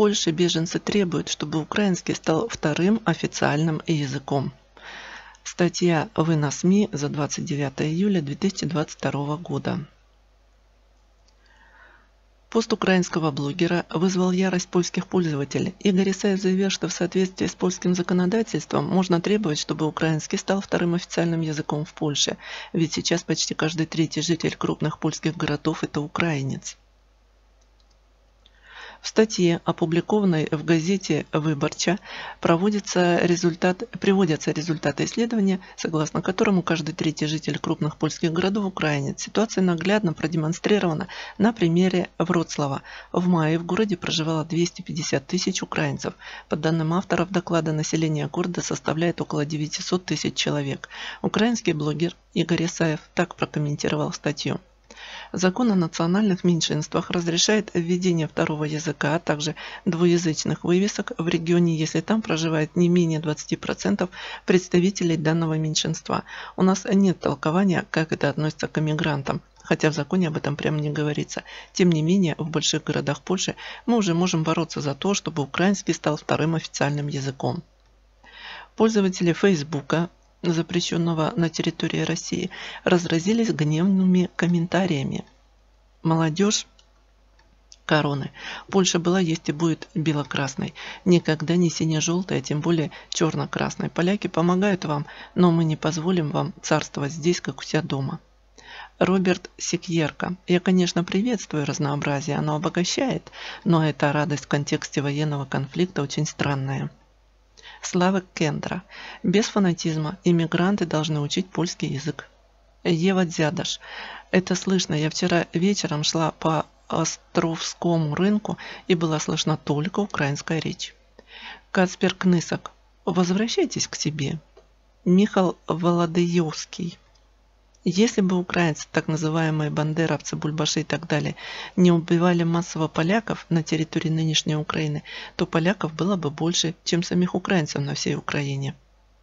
Польше беженцы требуют, чтобы украинский стал вторым официальным языком. Статья «Вы на СМИ» за 29 июля 2022 года. Пост украинского блогера вызвал ярость польских пользователей. Игорь Исаев заявил, что в соответствии с польским законодательством можно требовать, чтобы украинский стал вторым официальным языком в Польше, ведь сейчас почти каждый третий житель крупных польских городов – это украинец. В статье, опубликованной в газете «Выборча», приводятся результаты исследования, согласно которому каждый третий житель крупных польских городов украинец. Ситуация наглядно продемонстрирована на примере Вроцлава. В мае в городе проживало 250 тысяч украинцев. По данным авторов доклада, население города составляет около 900 тысяч человек. Украинский блогер Игорь Исаев так прокомментировал статью. Закон о национальных меньшинствах разрешает введение второго языка, а также двуязычных вывесок в регионе, если там проживает не менее 20% представителей данного меньшинства. У нас нет толкования, как это относится к иммигрантам, хотя в законе об этом прямо не говорится. Тем не менее, в больших городах Польши мы уже можем бороться за то, чтобы украинский стал вторым официальным языком. Пользователи Фейсбука, запрещенного на территории России, разразились гневными комментариями. Молодежь короны. Польша была, есть и будет бело-красной. Никогда не сине-желтой, а тем более черно-красной. Поляки помогают вам, но мы не позволим вам царствовать здесь, как у себя дома. Роберт Сикьерко. Я, конечно, приветствую разнообразие, оно обогащает, но эта радость в контексте военного конфликта очень странная. Славик Кендра. Без фанатизма иммигранты должны учить польский язык. Ева Дзядаш. Это слышно. Я вчера вечером шла по Островскому рынку и была слышна только украинская речь. Кацпер Кнысак. Возвращайтесь к себе. Михал Володыевский. Если бы украинцы, так называемые бандеровцы, бульбаши и так далее, не убивали массово поляков на территории нынешней Украины, то поляков было бы больше, чем самих украинцев на всей Украине.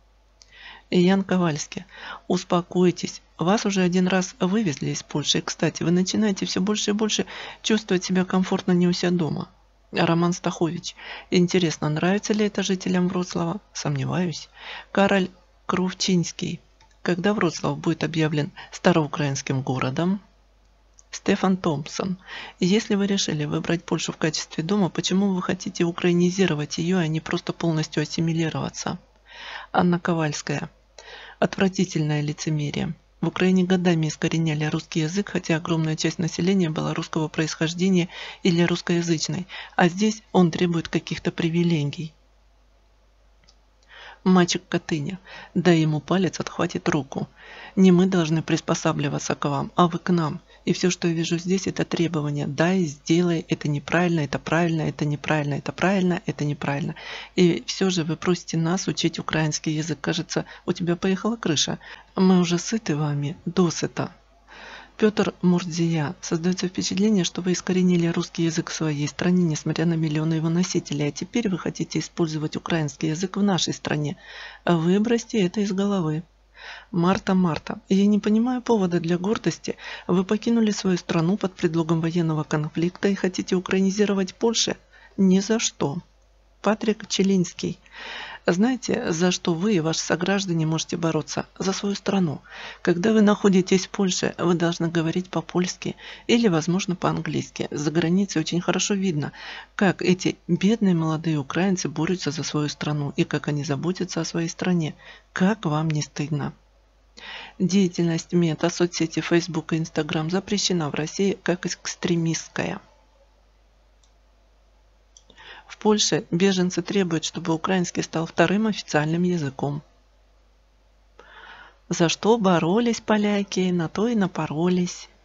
Ян Ковальский. Успокойтесь. Вас уже один раз вывезли из Польши. И, кстати, вы начинаете все больше и больше чувствовать себя комфортно не у себя дома. Роман Стахович. Интересно, нравится ли это жителям Вроцлава? Сомневаюсь. Кароль Крувчинский. Когда Вроцлав будет объявлен староукраинским городом? Стефан Томпсон. Если вы решили выбрать Польшу в качестве дома, почему вы хотите украинизировать ее, а не просто полностью ассимилироваться? Анна Ковальская. Отвратительное лицемерие. В Украине годами искореняли русский язык, хотя огромная часть населения была русского происхождения или русскоязычной, а здесь он требует каких-то привилегий. Мальчик Катыня. Дай ему палец, отхватит руку. Не мы должны приспосабливаться к вам, а вы к нам. И все, что я вижу здесь, это требования. Дай, сделай, это неправильно, это правильно, это неправильно, это правильно, это неправильно. И все же вы просите нас учить украинский язык. Кажется, у тебя поехала крыша. Мы уже сыты вами, досыта. Петр Мурдзия. Создается впечатление, что вы искоренили русский язык в своей стране, несмотря на миллионы его носителей, а теперь вы хотите использовать украинский язык в нашей стране. Выбросьте это из головы. Марта. Я не понимаю повода для гордости. Вы покинули свою страну под предлогом военного конфликта и хотите украинизировать Польшу? Ни за что. Патрик Челинский. Знаете, за что вы и ваши сограждане можете бороться? За свою страну. Когда вы находитесь в Польше, вы должны говорить по-польски или, возможно, по-английски. За границей очень хорошо видно, как эти бедные молодые украинцы борются за свою страну и как они заботятся о своей стране. Как вам не стыдно? Деятельность мета, соцсети Facebook и Instagram запрещена в России как экстремистская. В Польше беженцы требуют, чтобы украинский стал вторым официальным языком. За что боролись поляки, на то и напоролись.